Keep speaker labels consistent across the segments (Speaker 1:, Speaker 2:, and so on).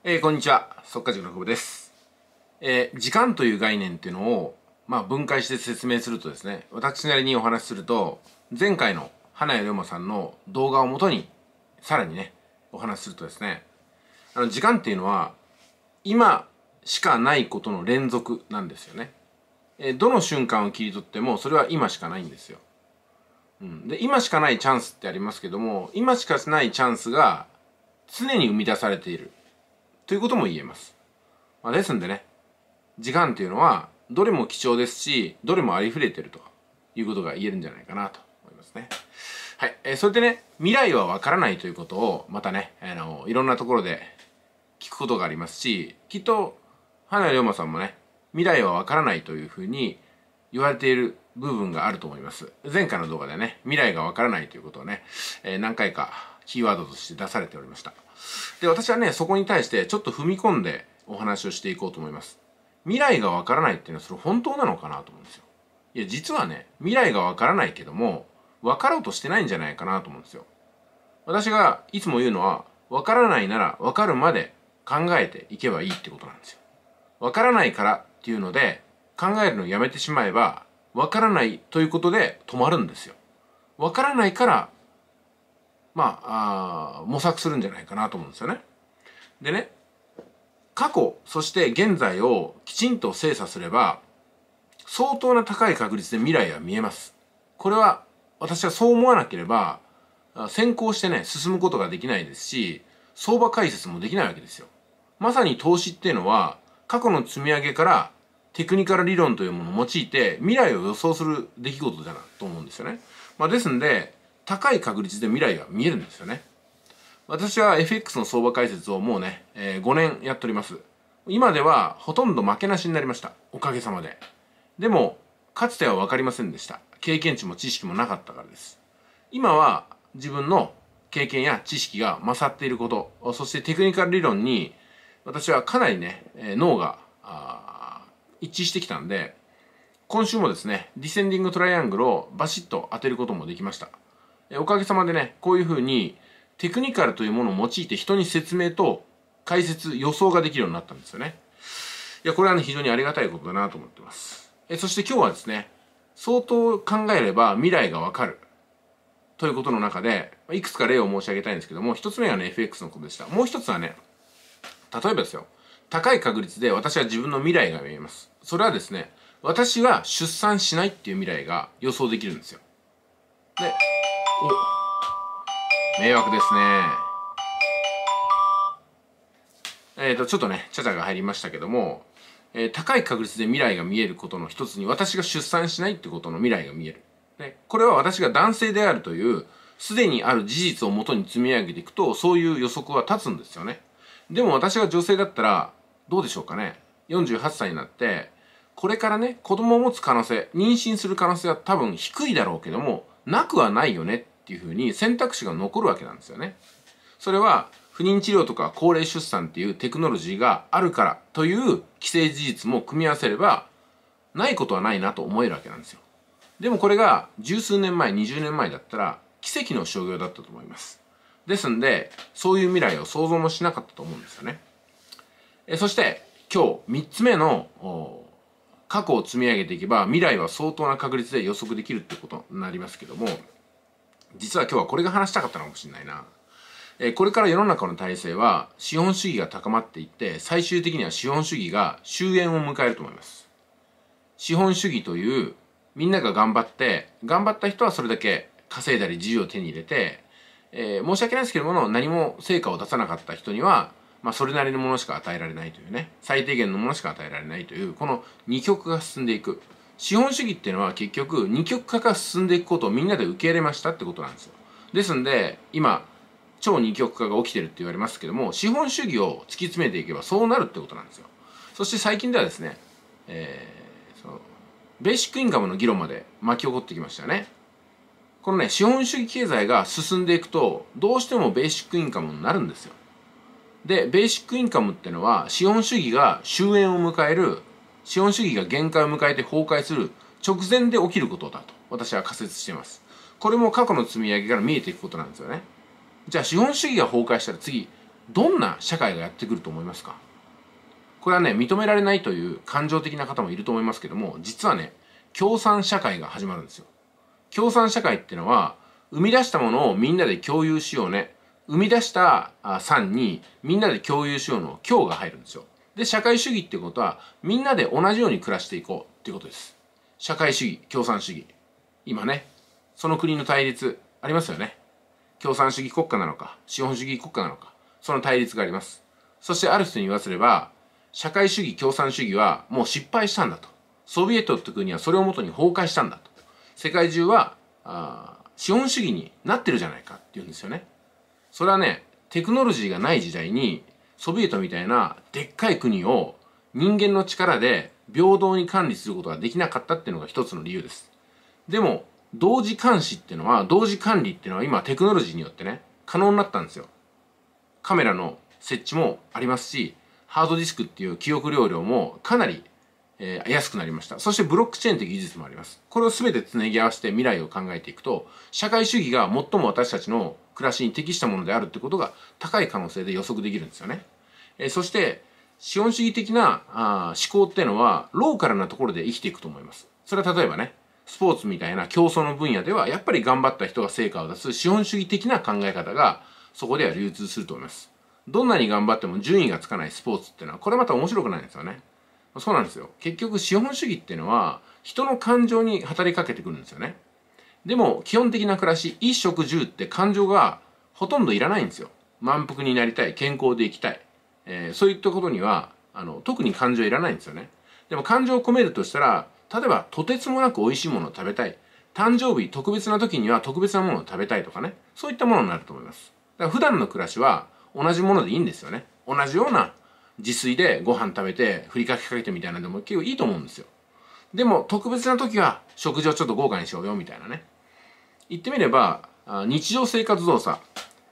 Speaker 1: こんにちは。速稼塾の久保です。時間という概念っていうのを、分解して説明するとですね、私なりにお話しすると、前回の花屋龍馬さんの動画をもとに、さらにね、お話しするとですね、時間っていうのは、今しかないことの連続なんですよね。どの瞬間を切り取っても、それは今しかないんですよ。で、今しかないチャンスってありますけども、今しかないチャンスが常に生み出されている。ということも言えます。ですんでね、時間っていうのは、どれも貴重ですし、どれもありふれてるということが言えるんじゃないかなと思いますね。はい。それでね、未来はわからないということを、またね、いろんなところで聞くことがありますし、きっと、花屋龍馬さんもね、未来はわからないというふうに言われている部分があると思います。前回の動画でね、未来がわからないということをね、何回かキーワードとして出されておりました。で、私はね、そこに対してちょっと踏み込んでお話をしていこうと思います。未来がわからないっていうのはそれ本当なのかなと思うんですよ。いや、実はね、未来がわからないけども、わかろうとしてないんじゃないかなと思うんですよ。私がいつも言うのは、わからないならわかるまで考えていけばいいってことなんですよ。わからないからっていうので、考えるのをやめてしまえば、わからないということで止まるんですよ。わからないから、模索するんじゃないかなと思うんですよね。でね、過去、そして現在をきちんと精査すれば、相当な高い確率で未来は見えます。これは、私はそう思わなければ、先行してね、進むことができないですし、相場解説もできないわけですよ。まさに投資っていうのは、過去の積み上げからテクニカル理論というものを用いて、未来を予想する出来事だなと思うんですよね。ですんで、高い確率で未来が見えるんですよね。私は FX の相場解説をもうね、5年やっております。今ではほとんど負けなしになりました。おかげさまで。でも、かつては分かりませんでした。経験値も知識もなかったからです。今は自分の経験や知識が勝っていること、そしてテクニカル理論に私はかなりね、脳が一致してきたんで、今週もですね、ディセンディングトライアングルをバシッと当てることもできました。おかげさまでね、こういうふうにテクニカルというものを用いて人に説明と解説、予想ができるようになったんですよね。いや、これはね、非常にありがたいことだなと思ってます。そして今日はですね、相当考えれば未来がわかるということの中で、いくつか例を申し上げたいんですけども、一つ目はね、FX のことでした。もう一つはね、例えばですよ、高い確率で私は自分の未来が見えます。それはですね、私が出産しないっていう未来が予想できるんですよ。で、迷惑ですね。ちょっとね、ちゃちゃが入りましたけども、高い確率で未来が見えることの一つに、私が出産しないってことの未来が見える。で、これは私が男性であるという、すでにある事実をもとに積み上げていくと、そういう予測は立つんですよね。でも私が女性だったら、どうでしょうかね。48歳になって、これからね、子供を持つ可能性、妊娠する可能性は多分低いだろうけども、なくはないよねっていうふうに選択肢が残るわけなんですよね。それは、不妊治療とか高齢出産っていうテクノロジーがあるからという既成事実も組み合わせれば、ないことはないなと思えるわけなんですよ。でもこれが十数年前、20年前だったら奇跡の商業だったと思います。ですんで、そういう未来を想像もしなかったと思うんですよね。そして今日3つ目の過去を積み上げていけば未来は相当な確率で予測できるってことになりますけども、実は今日はこれが話したかったのかもしれないな。これから世の中の体制は資本主義が高まっていって、最終的には資本主義が終焉を迎えると思います。資本主義というみんなが頑張った人はそれだけ稼いだり自由を手に入れて、申し訳ないですけども、何も成果を出さなかった人には、それなりのものしか与えられないというね、最低限のものしか与えられないという、この二極化が進んでいく。資本主義っていうのは結局二極化が進んでいくことをみんなで受け入れましたってことなんですよ。ですんで、今、超二極化が起きてるって言われますけども、資本主義を突き詰めていけばそうなるってことなんですよ。そして最近ではですね、ベーシックインカムの議論まで巻き起こってきましたよね。このね、資本主義経済が進んでいくと、どうしてもベーシックインカムになるんですよ。で、ベーシックインカムってのは、資本主義が終焉を迎える、資本主義が限界を迎えて崩壊する直前で起きることだと、私は仮説しています。これも過去の積み上げから見えていくことなんですよね。じゃあ資本主義が崩壊したら次、 どんな社会がやってくると思いますか？これはね、認められないという感情的な方もいると思いますけども、実はね、共産社会が始まるんですよ。共産社会っていうのは、生み出したものをみんなで共有しようね。生み出した産にみんなで共有しようの共が入るんですよ。で、社会主義っていうことは、みんなで同じように暮らしていこうっていうことです。社会主義、共産主義。今ね、その国の対立ありますよね。共産主義国家なのか、資本主義国家なのか、その対立があります。そしてある人に言わせれば、社会主義、共産主義はもう失敗したんだと。ソビエトって国はそれをもとに崩壊したんだと。世界中は資本主義になってるじゃないかって言うんですよね。それはね、テクノロジーがない時代にソビエトみたいなでっかい国を人間の力で平等に管理することができなかったっていうのが一つの理由です。でも同時監視っていうのは、同時管理っていうのは今テクノロジーによってね、可能になったんですよ。カメラの設置もありますし、ハードディスクっていう記憶容量もかなり、安くなりました。そしてブロックチェーン的技術もあります。これを全てつなぎ合わせて未来を考えていくと、社会主義が最も私たちの暮らしに適したものであるってことが高い可能性で予測できるんですよね。そして資本主義的な思考っていうのはローカルなところで生きていくと思います。それは例えばね、スポーツみたいな競争の分野ではやっぱり頑張った人が成果を出す資本主義的な考え方がそこでは流通すると思います。どんなに頑張っても順位がつかないスポーツっていうのはこれまた面白くないんですよね。そうなんですよ。結局資本主義っていうのは人の感情に働きかけてくるんですよね。でも基本的な暮らし、衣食住って感情がほとんどいらないんですよ。満腹になりたい、健康で生きたい、そういったことには特に感情いらないんですよね。でも感情を込めるとしたら、例えばとてつもなく美味しいものを食べたい、誕生日特別な時には特別なものを食べたいとかね、そういったものになると思います。だから普段の暮らしは同じものでいいんですよね。同じような自炊でご飯食べてふりかけかけてみたいなのでも結構いいと思うんですよ。でも特別な時は食事をちょっと豪華にしようよみたいなね。言ってみれば日常生活動作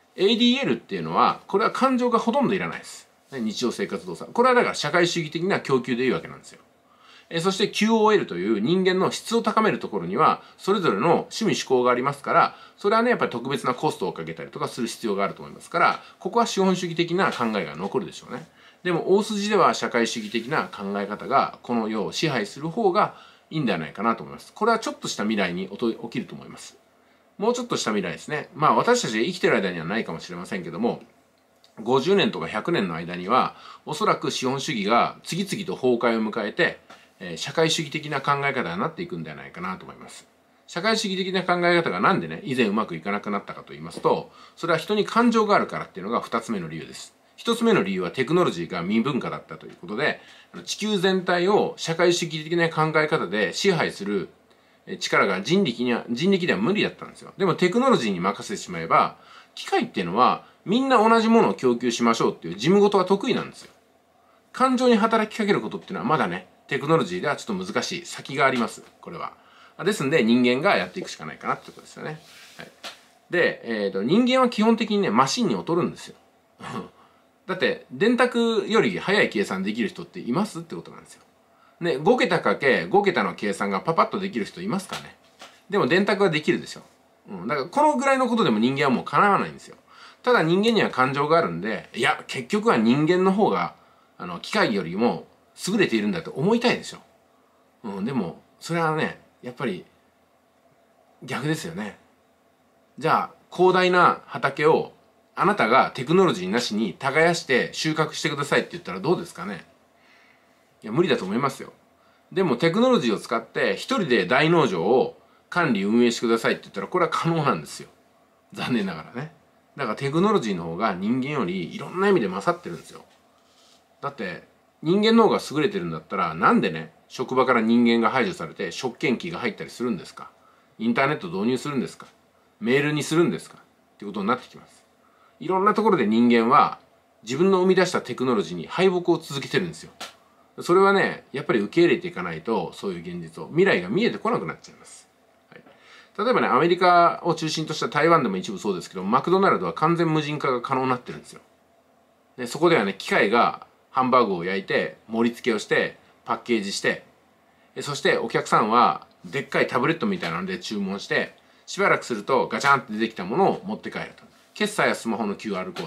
Speaker 1: ADL っていうのは、これは感情がほとんどいらないです。日常生活動作、これはだから社会主義的な供給でいいわけなんですよ。そして QOL という人間の質を高めるところにはそれぞれの趣味嗜好がありますから、それはねやっぱり特別なコストをかけたりとかする必要があると思いますから、ここは資本主義的な考えが残るでしょうね。でも大筋では社会主義的な考え方がこの世を支配する方がいいんではないかなと思います。これはちょっとした未来に起きると思います。もうちょっとした未来ですね。まあ私たちが生きてる間にはないかもしれませんけども、50年とか100年の間にはおそらく資本主義が次々と崩壊を迎えて、社会主義的な考え方になっていくんではないかなと思います。社会主義的な考え方がなんでね以前うまくいかなくなったかと言いますと、それは人に感情があるからっていうのが2つ目の理由です。1つ目の理由はテクノロジーが未文化だったということで、地球全体を社会主義的な考え方で支配する力が人力では無理だったんですよ。でもテクノロジーに任せてしまえば、機械っていうのはみんな同じものを供給しましょうっていう事務事が得意なんですよ。感情に働きかけることっていうのはまだねテクノロジーではちょっと難しい先があります。これはですんで人間がやっていくしかないかなってことですよね。はい、で、人間は基本的にねマシンに劣るんですよ。だって電卓より早い計算できる人っていますってことなんですよ。ね、5桁かけ5桁の計算がパパッとできる人いますかね。でも電卓はできるでしょ。だからこのぐらいのことでも人間はもう叶わないんですよ。ただ人間には感情があるんで、いや結局は人間の方が機械よりも優れているんだと思いたいでしょ。でもそれはねやっぱり逆ですよね。じゃあ広大な畑をあなたがテクノロジーなしに耕して収穫してくださいって言ったらどうですかね。いや無理だと思いますよ。でもテクノロジーを使って一人で大農場を管理運営してくださいって言ったらこれは可能なんですよ。残念ながらね。だからテクノロジーの方が人間よりいろんな意味で勝ってるんですよ。だって人間の方が優れてるんだったら、なんでね職場から人間が排除されて食券機が入ったりするんですか。インターネット導入するんですか。メールにするんですかってことになってきます。いろんなところで人間は自分の生み出したテクノロジーに敗北を続けてるんですよ。それはねやっぱり受け入れていかないと、そういう現実を未来が見えてこなくなっちゃいます。はい、例えばねアメリカを中心とした台湾でも一部そうですけど、マクドナルドは完全無人化が可能になってるんですよ。でそこではね機械がハンバーグを焼いて盛り付けをしてパッケージして、そしてお客さんはでっかいタブレットみたいなので注文して、しばらくするとガチャンって出てきたものを持って帰ると。決済やスマホの QR コード、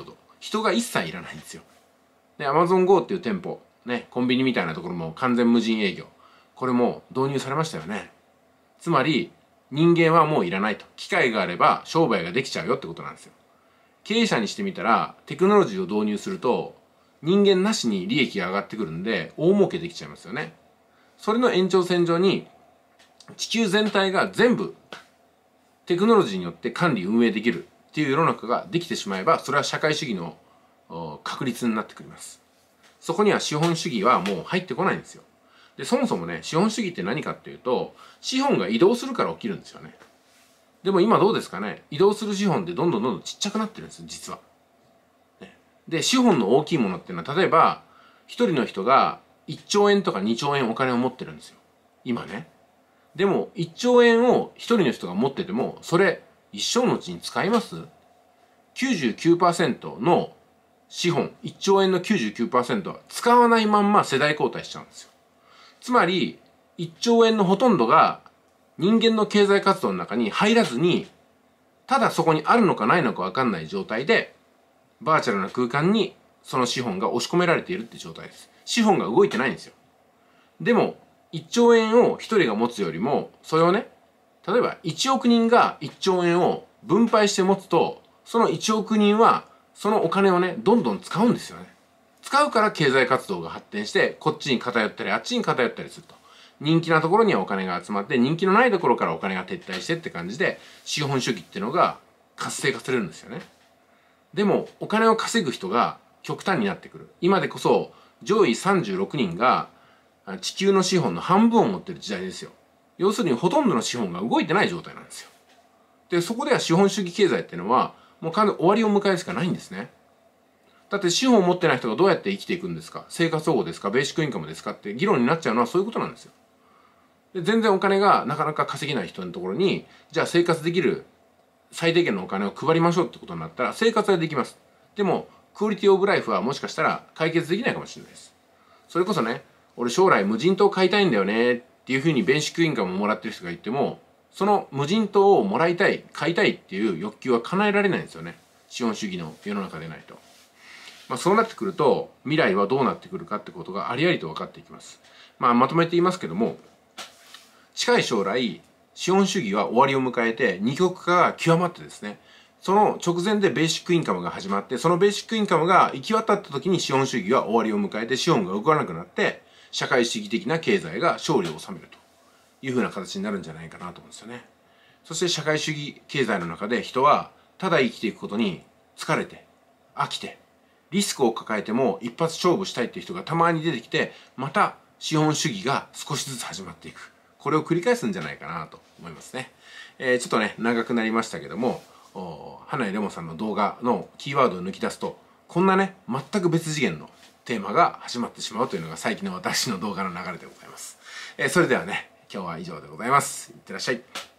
Speaker 1: 人が一切いらないんですよ。で、Amazon Go っていう店舗、ね、コンビニみたいなところも完全無人営業。これも導入されましたよね。つまり、人間はもういらないと。機械があれば商売ができちゃうよってことなんですよ。経営者にしてみたら、テクノロジーを導入すると、人間なしに利益が上がってくるんで、大儲けできちゃいますよね。それの延長線上に、地球全体が全部、テクノロジーによって管理運営できるっていう世の中ができてしまえば、それは社会主義の確立になってくります。そこには資本主義はもう入ってこないんですよ。で、そもそもね、資本主義って何かっていうと、資本が移動するから起きるんですよね。でも今どうですかね、移動する資本ってどんどんちっちゃくなってるんですよ、実は。で、資本の大きいものっていうのは、例えば、一人の人が1兆円とか2兆円お金を持ってるんですよ。今ね。でも、1兆円を一人の人が持ってても、それ、一生のうちに使います？ 99% の資本、1兆円の 99% は使わないまんま世代交代しちゃうんですよ。つまり、1兆円のほとんどが人間の経済活動の中に入らずに、ただそこにあるのかないのか分かんない状態で、バーチャルな空間にその資本が押し込められているって状態です。資本が動いてないんですよ。でも、1兆円を1人が持つよりも、それをね、例えば1億人が1兆円を分配して持つと、その1億人はそのお金をね、どんどん使うんですよね。使うから経済活動が発展して、こっちに偏ったり、あっちに偏ったりすると。人気なところにはお金が集まって、人気のないところからお金が撤退してって感じで、資本主義っていうのが活性化されるんですよね。でも、お金を稼ぐ人が極端になってくる。今でこそ、上位36人が地球の資本の半分を持ってる時代ですよ。要するにほとんどの資本が動いてない状態なんですよ。で、そこでは資本主義経済っていうのは、もう完全に終わりを迎えるしかないんですね。だって資本を持ってない人がどうやって生きていくんですか？生活保護ですか？ベーシックインカムですか？って議論になっちゃうのはそういうことなんですよ。で、全然お金がなかなか稼げない人のところに、じゃあ生活できる最低限のお金を配りましょうってことになったら生活はできます。でもクオリティオブライフはもしかしたら解決できないかもしれないです。それこそね、俺将来無人島買いたいんだよねっていうふうにベーシックインカムをもらってる人がいても、その無人島をもらいたい、買いたいっていう欲求は叶えられないんですよね。資本主義の世の中でないと。そうなってくると未来はどうなってくるかってことがありありと分かっていきます。まとめて言いますけども、近い将来資本主義は終わりを迎えて二極化が極まってですね、その直前でベーシックインカムが始まって、そのベーシックインカムが行き渡った時に資本主義は終わりを迎えて、資本が動かなくなって社会主義的な経済が勝利を収めるというふうな形になるんじゃないかなと思うんですよね。そして社会主義経済の中で人はただ生きていくことに疲れて飽きて、リスクを抱えても一発勝負したいっていう人がたまに出てきて、また資本主義が少しずつ始まっていく。これを繰り返すんじゃないかなと思いますね。ちょっとね、長くなりましたけども、花井レモンさんの動画のキーワードを抜き出すと、こんなね、全く別次元のテーマが始まってしまうというのが最近の私の動画の流れでございます。それではね、今日は以上でございます。いってらっしゃい。